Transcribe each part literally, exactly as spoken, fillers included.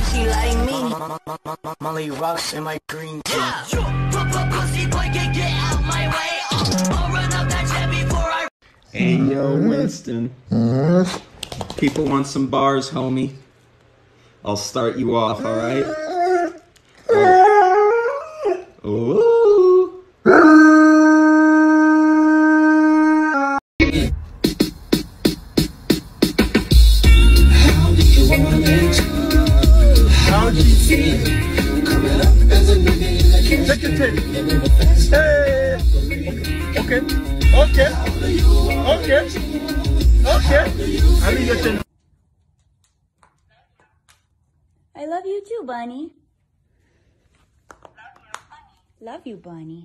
She like me. Molly rocks in my green tea. Pussy boy can get out my way. I'll run up that jet before I. Hey yo, Winston. People want some bars, homie. I'll start you off, alright? Oh. Ooh. How do you want it? How do you feel? Coming up as a nigga. Take your tip. Hey. Okay. Okay. Okay. Okay. I need your chin. I love you too, Bunny. Love you, Bunny.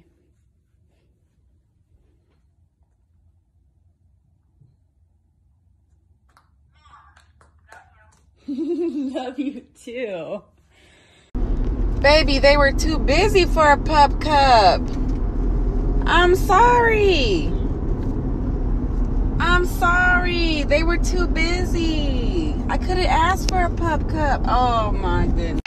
Love you too. Baby, they were too busy for a pup cup. I'm sorry. I'm sorry. They were too busy. I could have asked for a pup cup. Oh my goodness.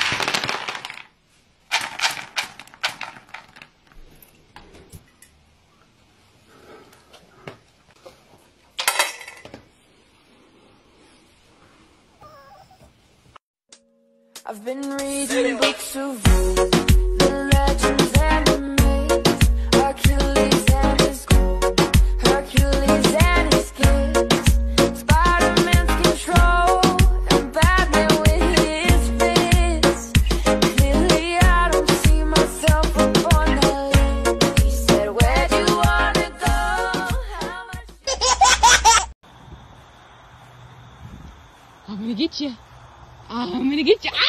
I've been reading books of the legends and the myths, Hercules and his gold, Hercules and his gifts, Spider-Man's control, and Batman with his fists. Clearly I don't see myself up on that list. He said, where do you wanna go? How much? I'm gonna get you. I'm gonna get you. Ah!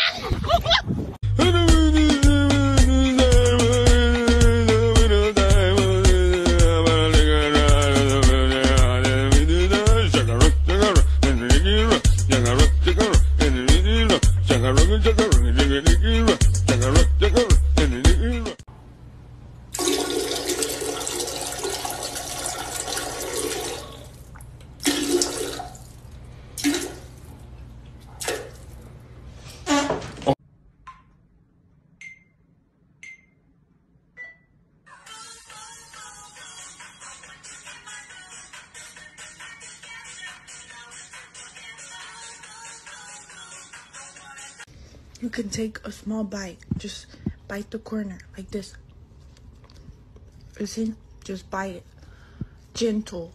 You can take a small bite. Just bite the corner like this. Listen, just bite it. Gentle.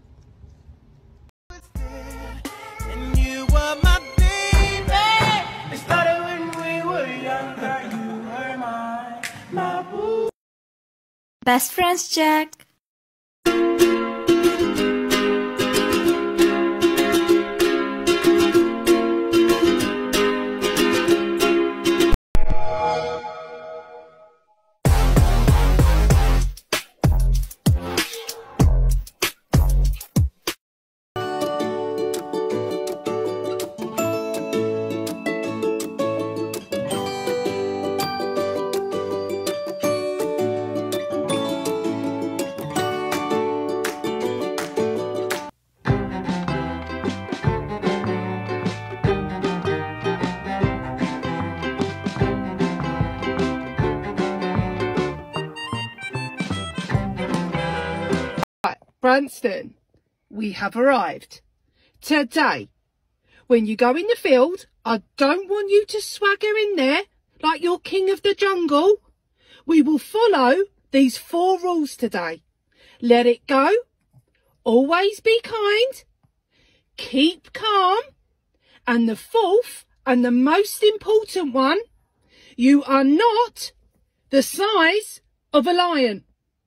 And you were my baby. It started when we were younger. You were my, my boo. Best friends, Jack. Branston, we have arrived. Today, when you go in the field, I don't want you to swagger in there like you're king of the jungle. We will follow these four rules today. Let it go. Always be kind. Keep calm. And the fourth and the most important one, you are not the size of a lion.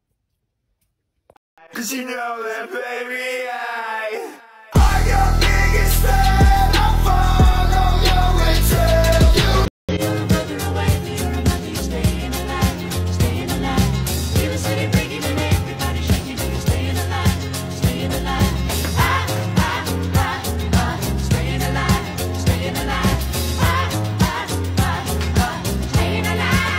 Cause you know that, baby, I I'm your biggest fan. I'll follow your return. You're running away, you're running, you're staying alive, staying alive. Feel the city breaking and everybody shaking, you're staying alive, staying alive. Ah, ah, ah, ah, staying alive, staying alive. Ah, ah, ah, ah, staying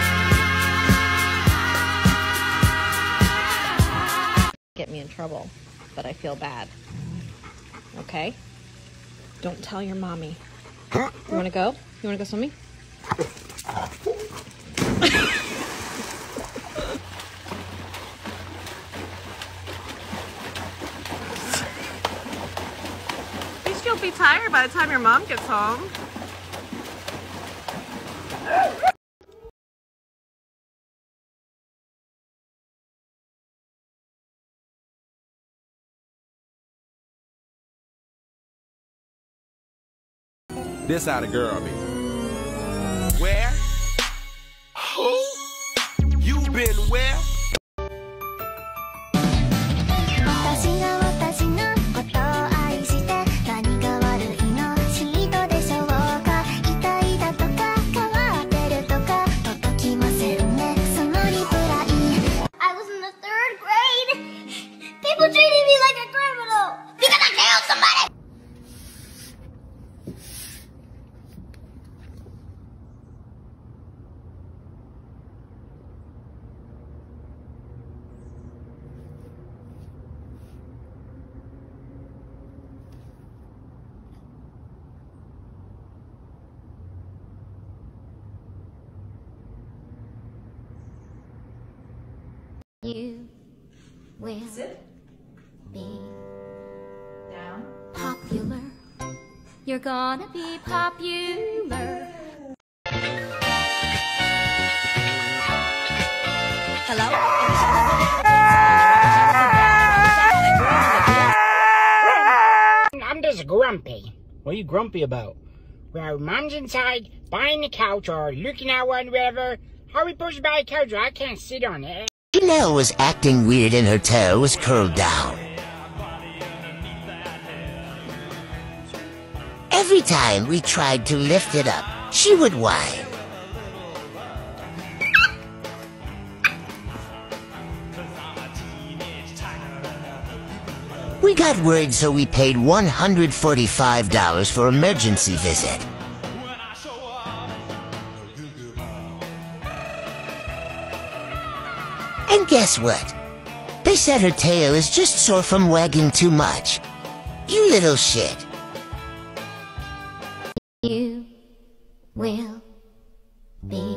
alive. Get me in trouble, but I feel bad. Okay? Don't tell your mommy. You wanna go? You wanna go swimming? At least you'll be tired by the time your mom gets home. This how the girl be. Where? Who? You been where? 私が私のことを愛して何が悪いの嫉妬でしょうか痛いだとか変わってるとか届きませんねそのリプライ I was in the third grade People treated me like a criminal because I killed somebody You will be down popular. You're gonna be popular. Hello? I'm just grumpy. What are you grumpy about? Well, mom's inside buying the couch or looking at one, whatever. How are we supposed to buy a couch? I can't sit on it. Janelle was acting weird and her tail was curled down. Every time we tried to lift it up, she would whine. We got worried, so we paid one hundred forty-five dollars for emergency visit. And guess what? They said her tail is just sore from wagging too much. You little shit. You will be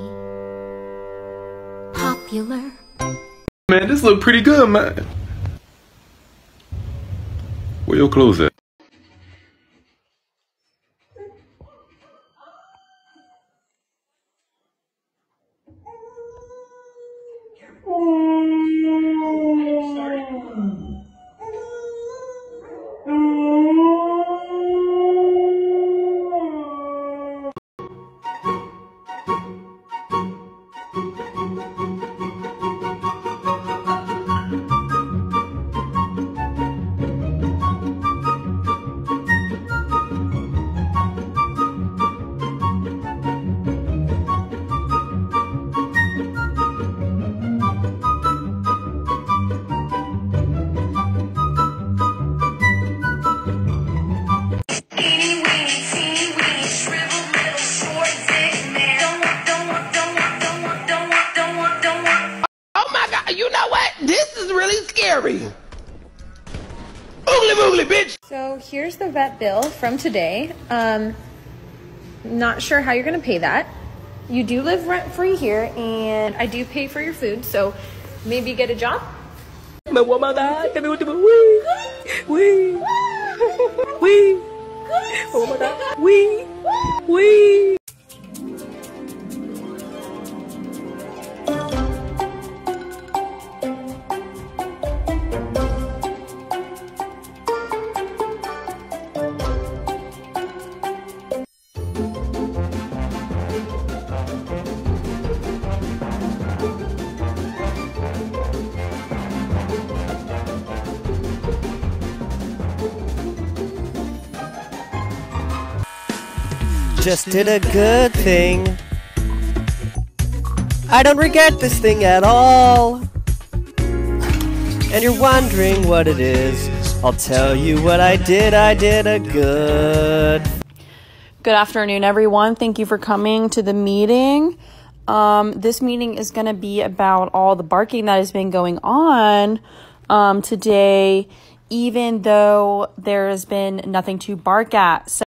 popular. Man, this look pretty good, man. Where your clothes at? So here's the vet bill from today. Um, not sure how you're gonna pay that. You do live rent free here, and I do pay for your food. So maybe get a job. Mà qua mà ta, cái biểu tượng quy, quy, quy, qua mà ta, quy, quy. Just did a good thing. I don't regret this thing at all. And you're wondering what it is. I'll tell you what I did. I did a good. Good afternoon, everyone. Thank you for coming to the meeting. Um, this meeting is going to be about all the barking that has been going on um, today, even though there has been nothing to bark at. So